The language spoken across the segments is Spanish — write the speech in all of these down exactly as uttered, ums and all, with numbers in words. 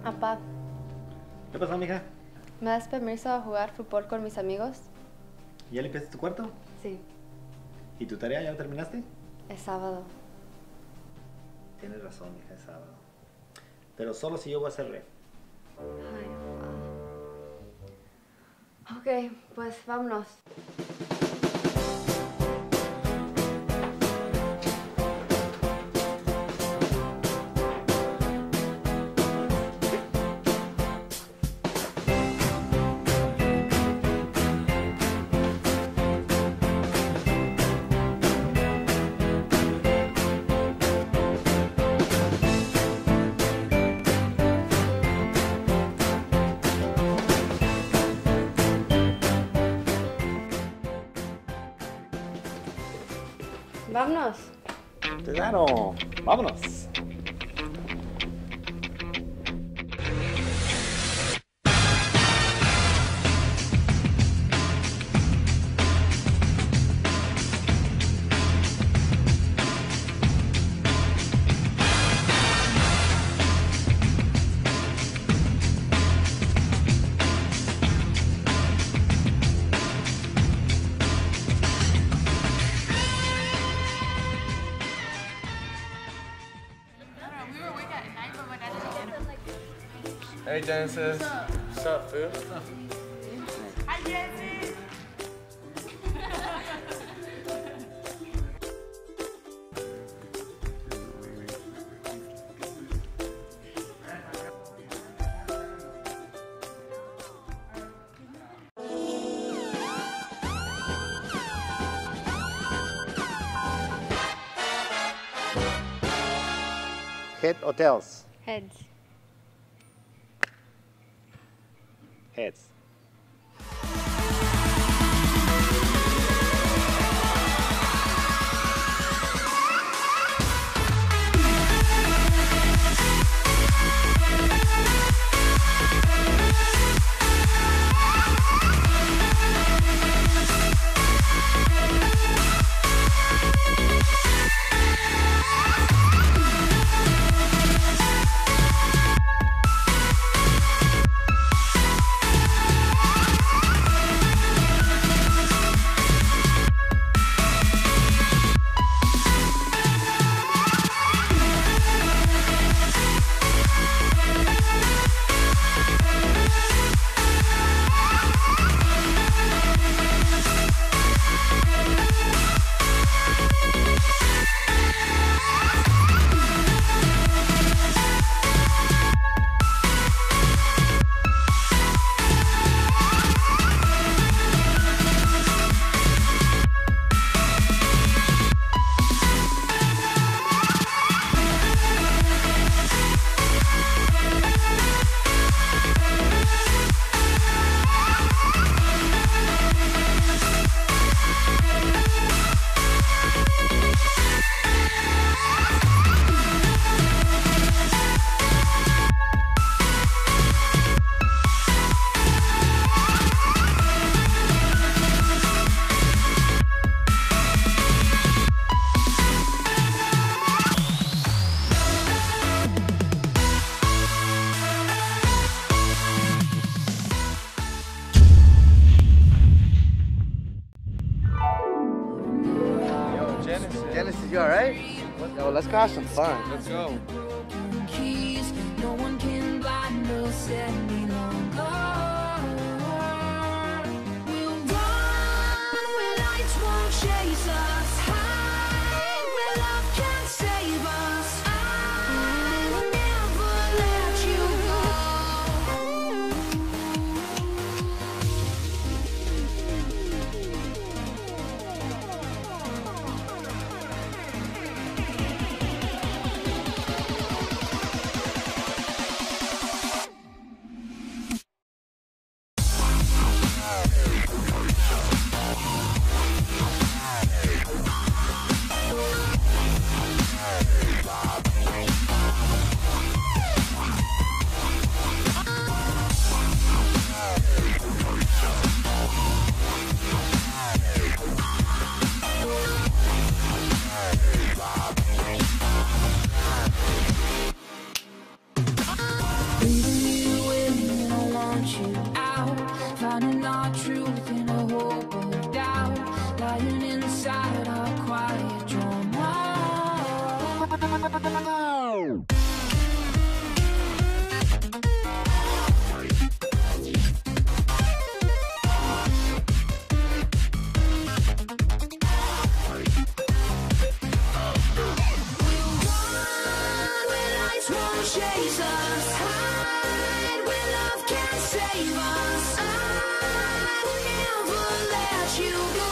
Papá. ¿Qué pasó, mija? ¿Me das permiso a jugar fútbol con mis amigos? ¿Ya limpiaste tu cuarto? Sí. ¿Y tu tarea ya la terminaste? Es sábado. Tienes razón, mija, es sábado. Pero solo si yo voy a ser ref. Ay, papá. Ok, pues vámonos. Vámonos. Claro, vámonos. Hey Genesis. What's up? What's up, fool? What's up? Hi Genesis. Head o tails? Heads. Heads. Genesis, you alright? Yo, let's go have some fun. Let's go. No one can blind us any longer. We'll run where lights won't chase us, hide where love can save us. I will never let you won't chase us. Hide where love can save us. I will never let you go.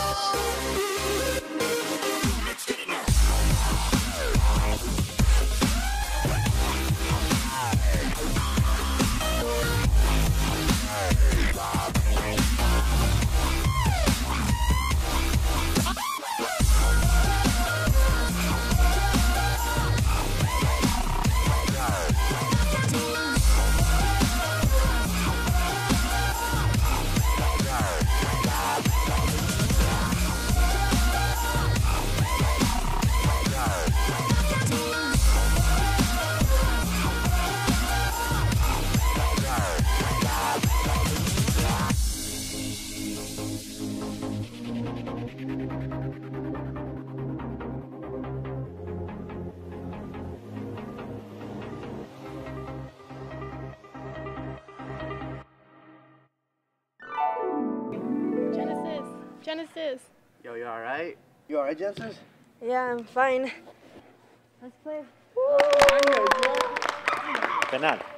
Genesis, Genesis. Yo, you all right? You all right, Genesis? Yeah, I'm fine. Let's play. Penal.